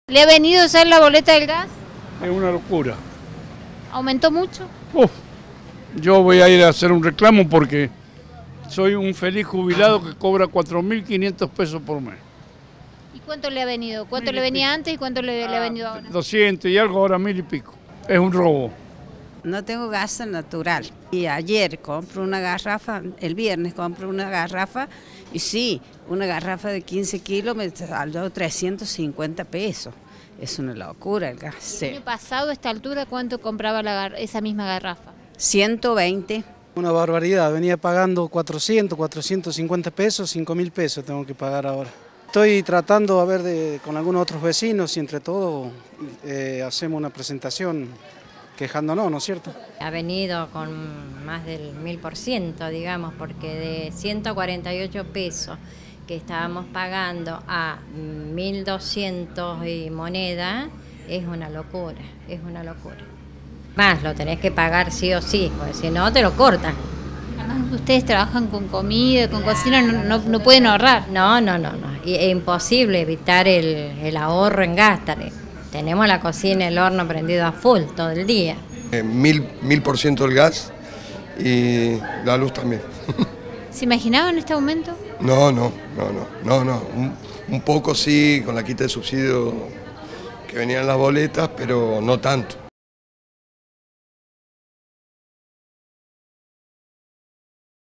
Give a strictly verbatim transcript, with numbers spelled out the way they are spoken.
¿Le ha venido a usar la boleta del gas? Es una locura. ¿Aumentó mucho? Uf, yo voy a ir a hacer un reclamo porque soy un feliz jubilado que cobra cuatro mil quinientos pesos por mes. ¿Y cuánto le ha venido? ¿Cuánto Mil le y venía pico. antes y cuánto le, le ha venido ahora? doscientos y algo, ahora mil y pico. Es un robo. No tengo gas natural. Y ayer compro una garrafa, el viernes compro una garrafa y sí, una garrafa de quince kilos me salió trescientos cincuenta pesos. Es una locura el gas. Sí. ¿El año pasado a esta altura cuánto compraba la gar- esa misma garrafa? ciento veinte. Una barbaridad, venía pagando cuatrocientos, cuatrocientos cincuenta pesos, cinco mil pesos tengo que pagar ahora. Estoy tratando a ver de, con algunos otros vecinos y entre todos eh, hacemos una presentación quejándonos, ¿no es cierto? Ha venido con más del mil por ciento, digamos, porque de ciento cuarenta y ocho pesos que estábamos pagando a mil doscientos y moneda, es una locura, es una locura. Más, lo tenés que pagar sí o sí, porque si no te lo cortan. Además ustedes trabajan con comida, con cocina, no, no, no pueden ahorrar. No, no, no, no. Y es imposible evitar el, el ahorro en gas. Tenemos la cocina, el horno prendido a full todo el día. Eh, mil, mil por ciento el gas y la luz también. ¿Se imaginaban este aumento? No, no, no, no, no, no. Un, un poco sí, con la quita de subsidio que venían las boletas, pero no tanto.